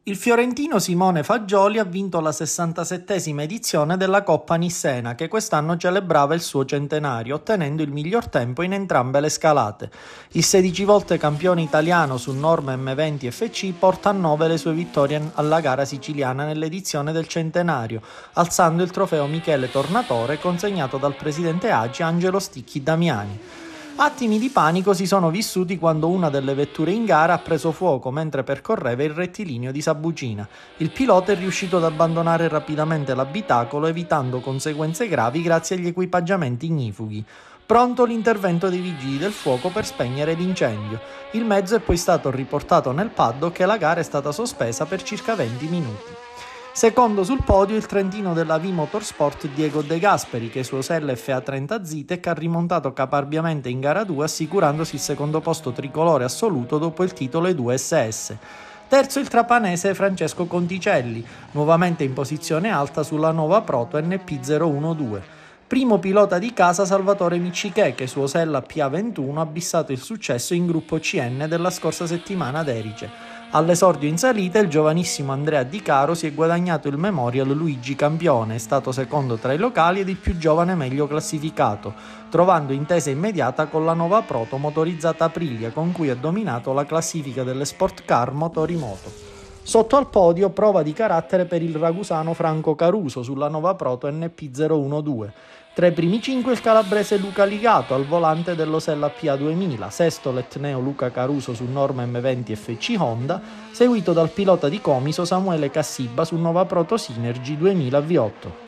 Il fiorentino Simone Fagioli ha vinto la 67esima edizione della Coppa Nissena, che quest'anno celebrava il suo centenario, ottenendo il miglior tempo in entrambe le scalate. Il 16 volte campione italiano su Norma M20 FC porta a 9 le sue vittorie alla gara siciliana nell'edizione del centenario, alzando il trofeo Michele Tornatore consegnato dal presidente ACI Angelo Sticchi Damiani. Attimi di panico si sono vissuti quando una delle vetture in gara ha preso fuoco mentre percorreva il rettilineo di Sabucina. Il pilota è riuscito ad abbandonare rapidamente l'abitacolo evitando conseguenze gravi grazie agli equipaggiamenti ignifughi. Pronto l'intervento dei vigili del fuoco per spegnere l'incendio. Il mezzo è poi stato riportato nel paddock e la gara è stata sospesa per circa 20 minuti. Secondo sul podio il trentino della V Motorsport Diego De Gasperi, che su Osella FA30 Zitec ha rimontato caparbiamente in gara 2 assicurandosi il secondo posto tricolore assoluto dopo il titolo E2 SS. Terzo il trapanese Francesco Conticelli, nuovamente in posizione alta sulla nuova Proto NP012. Primo pilota di casa Salvatore Miccichè, che su Osella PA21 ha bissato il successo in gruppo CN della scorsa settimana ad Erice. All'esordio in salita il giovanissimo Andrea Di Caro si è guadagnato il Memorial Luigi Campione, è stato secondo tra i locali ed il più giovane meglio classificato, trovando intesa immediata con la nuova Proto motorizzata Aprilia, con cui ha dominato la classifica delle sport car motorimoto. Sotto al podio prova di carattere per il ragusano Franco Caruso sulla nuova Proto NP012. Tra i primi 5 il calabrese Luca Ligato al volante dell'Osella PA2000, sesto l'etneo Luca Caruso su Norma M20 FC Honda, seguito dal pilota di Comiso Samuele Cassiba su Nova Proto Synergy 2000 V8.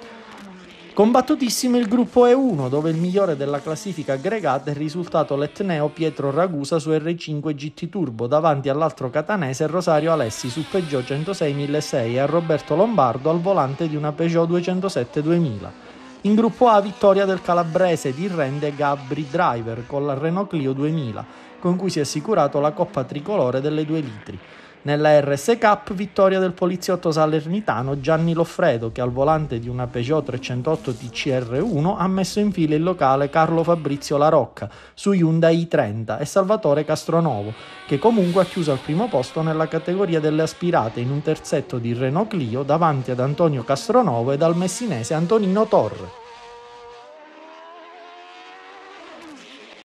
Combattutissimo il gruppo E1, dove il migliore della classifica aggregata è risultato l'etneo Pietro Ragusa su R5 GT Turbo, davanti all'altro catanese Rosario Alessi su Peugeot 106 1600 e a Roberto Lombardo al volante di una Peugeot 207 2000. In gruppo A vittoria del calabrese di Rende Gabri Driver con la Renault Clio 2000, con cui si è assicurato la Coppa Tricolore delle 2 litri. Nella RS Cup vittoria del poliziotto salernitano Gianni Loffredo, che al volante di una Peugeot 308 TCR1 ha messo in fila il locale Carlo Fabrizio La Rocca su Hyundai i30 e Salvatore Castronovo, che comunque ha chiuso al primo posto nella categoria delle aspirate in un terzetto di Renault Clio davanti ad Antonio Castronovo e al messinese Antonino Torre.